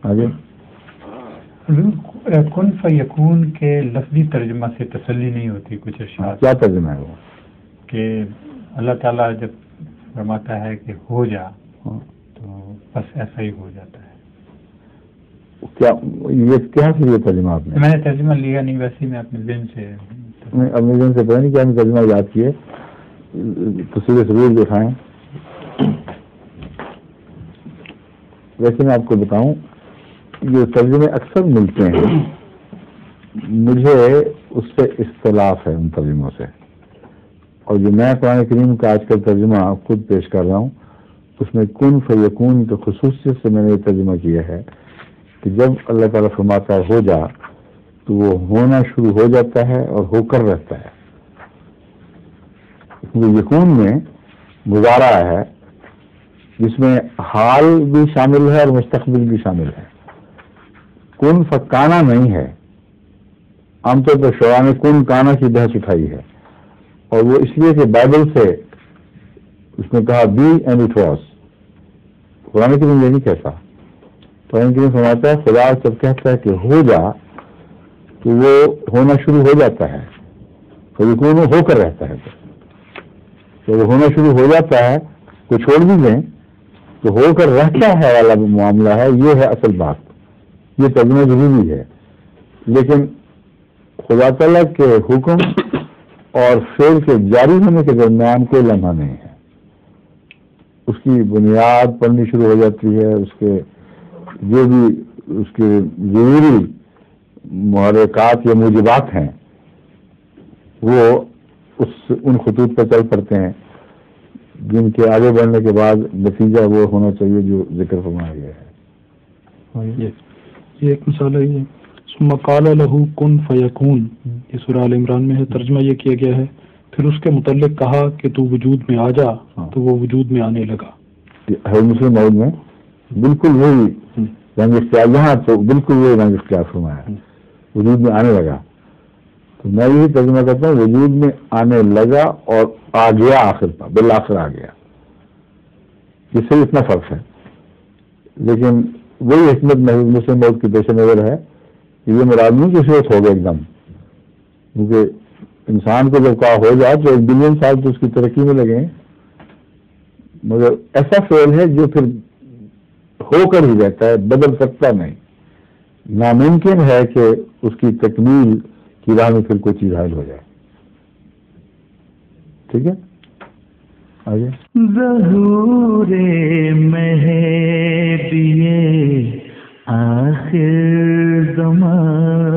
آگے کن فیکون کے لفظی ترجمہ سے تسلی نہیں ہوتی کچھ اشیاء. کیا ترجمہ ہے وہ؟ کہ اللہ تعالیٰ جب فرماتا ہے کہ ہو جا تو بس ایسا ہی ہو جاتا ہے. کیا یہ کیا سے یہ ترجمہ آپ نے؟ میں نے ترجمہ لیا نہیں، ویسے میں اپنے ذہن سے اپنے ذہن سے پتہ نہیں کیا ترجمہ یاد کیے. تصویر ضرور دکھائیں. ویسے میں آپ کو بتاؤں یہ ترجمے اکثر ملتے ہیں، مجھے اس سے اختلاف ہے ان ترجموں سے. اور جو میں قرآن کریم کا آج کل ترجمہ خود پیش کر رہا ہوں اس میں کن فیکون کی خصوصیت سے میں نے یہ ترجمہ کیا ہے کہ جب اللہ تعالیٰ فرماتا ہے ہو جا تو وہ ہونا شروع ہو جاتا ہے اور ہو کر رہتا ہے. یقون میں مضارع ہے جس میں حال بھی شامل ہے اور مستقبل بھی شامل ہے. کن فکانا نہیں ہے. عام طور پر شعراء نے کن کانا کی بحث اٹھائی ہے اور وہ اس لیے کہ بائبل سے اس نے کہا be and it was. Quran کریم یہ نہیں کہتا. قرآن کریم فرماتا ہے خدا جب کہتا ہے کہ ہو جا تو وہ ہونا شروع ہو جاتا ہے. فیکون ہو کر رہتا ہے. جب وہ ہونا شروع ہو جاتا ہے تو چھوڑ بھی دیں تو ہو کر رہتا ہے والا معاملہ ہے. یہ ہے اصل بات. یہ ترجمہ ضروری ہے. لیکن خدا تعالیٰ کے حکم اور فعل کے جاری ہونے کے درمیان کوئی لمحہ نہیں ہے. اس کی بنیاد پڑھنی شروع ہو جاتی ہے. اس کے جو بھی اس کے ضروری محرکات یا موجبات ہیں وہ ان خطوط پر چل پڑتے ہیں جن کے آگے بڑھنے کے بعد نتیجہ وہ ہونا چاہیے جو ذکر فرمایا گیا ہے. یہ ایک مثال ہے. یہ ثم قال له کن فیکون یہ سورہ آل عمران میں ہے. ترجمہ یہ کیا گیا ہے پھر اس کے متعلق کہا کہ تو وجود میں آ جا تو وہ وجود میں آنے لگا. ہے مسلم موعود میں بالکل وہی رنگ اختیار. یہاں تو بالکل وہی رنگ اختیار فرمایا ہے. وجود میں آنے لگا. تو میں یہی ترجمہ کرتا ہوں وجود میں آنے لگا اور آ گیا آخر پر بالآخر آ گیا. اس سے اتنا فرق ہے. لیکن وہی حکمت مسلم موعود کی پیش نظر ہے کہ یہ مراد نہیں کہ صورت ہو گیا ایک دم. کیونکہ انسان کو جب کہا ہو جائے تو 1 بلین سال تو اس کی ترقی میں لگے ہیں. مگر ایسا فعل ہے جو پھر ہو کر ہی رہتا ہے، بدل سکتا نہیں. ناممکن ہے کہ اس کی تکمیل کی راہ میں پھر کوئی چیز حائل ہو جائے. ٹھیک ہے آگے. ظہور مہدی آخر زمان